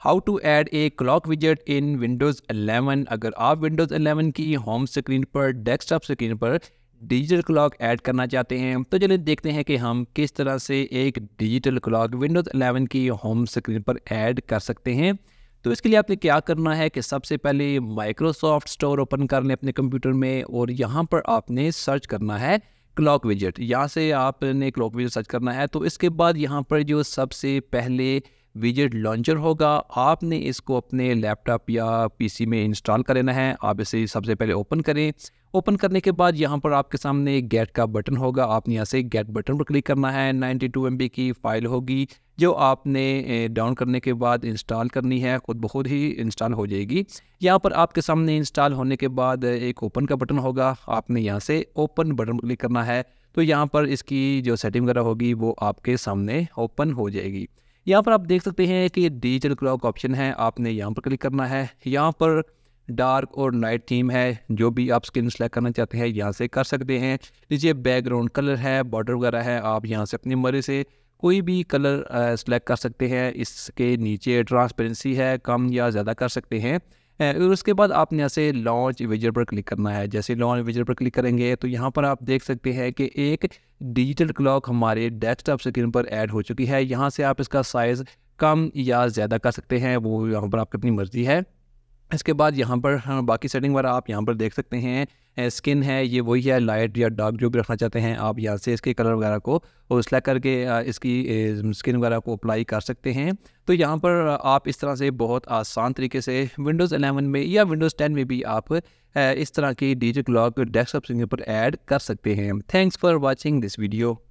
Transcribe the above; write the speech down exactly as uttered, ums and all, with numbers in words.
How to add a clock विजेट in Windows eleven. अगर आप विंडोज़ इलेवन की होम स्क्रीन पर, डेस्कटॉप स्क्रीन पर डिजिटल क्लॉक ऐड करना चाहते हैं तो चलिए देखते हैं कि हम किस तरह से एक डिजिटल क्लॉक विंडोज़ इलेवन की होम स्क्रीन पर ऐड कर सकते हैं। तो इसके लिए आपने क्या करना है कि सबसे पहले माइक्रोसॉफ्ट स्टोर ओपन कर लें अपने कंप्यूटर में और यहाँ पर आपने सर्च करना है क्लॉक विजेट। यहाँ से आपने क्लॉक विजेट सर्च करना है। तो इसके बाद यहाँ पर जो सबसे पहले विजेट लॉन्चर होगा, आपने इसको अपने लैपटॉप या पीसी में इंस्टॉल कर लेना है। आप इसे सबसे पहले ओपन करें। ओपन करने के बाद यहाँ पर आपके सामने गेट का बटन होगा, आपने यहाँ से गेट बटन पर क्लिक करना है। बानवे एम बी की फ़ाइल होगी जो आपने डाउन करने के बाद इंस्टॉल करनी है, खुद ब खुद ही इंस्टॉल हो जाएगी। यहाँ पर आपके सामने इंस्टॉल होने के बाद एक ओपन का बटन होगा, आपने यहाँ से ओपन बटन पर क्लिक करना है। तो यहाँ पर इसकी जो सेटिंग वगैरह होगी वो आपके सामने ओपन हो जाएगी। यहाँ पर आप देख सकते हैं कि डिजिटल क्लॉक ऑप्शन है, आपने यहाँ पर क्लिक करना है। यहाँ पर डार्क और नाइट थीम है, जो भी आप स्किन सेलेक्ट करना चाहते हैं यहाँ से कर सकते हैं। नीचे बैकग्राउंड कलर है, बॉर्डर वगैरह है, आप यहाँ से अपनी मर्जी से कोई भी कलर सेलेक्ट कर सकते हैं। इसके नीचे ट्रांसपेरेंसी है, कम या ज़्यादा कर सकते हैं। और उसके बाद आपने यहाँ से लॉन्च विजेट पर क्लिक करना है। जैसे लॉन्च विजेट पर क्लिक करेंगे तो यहाँ पर आप देख सकते हैं कि एक डिजिटल क्लॉक हमारे डेस्कटॉप स्क्रीन पर ऐड हो चुकी है। यहाँ से आप इसका साइज़ कम या ज़्यादा कर सकते हैं, वो यहाँ पर आपकी अपनी मर्ज़ी है। इसके बाद यहाँ पर हाँ, बाकी सेटिंग वगैरह आप यहाँ पर देख सकते हैं। स्किन है, ये वही है, लाइट या डार्क जो भी रखना चाहते हैं आप यहाँ से इसके कलर वगैरह को और सेलेक्ट करके इसकी स्किन वगैरह को अप्लाई कर सकते हैं। तो यहाँ पर आप इस तरह से बहुत आसान तरीके से विंडोज़ इलेवन में या विंडोज़ टेन में भी आप इस तरह की डिजिटल क्लॉक डेस्कटॉप स्क्रीन पर ऐड कर सकते हैं। Thanks for watching this video.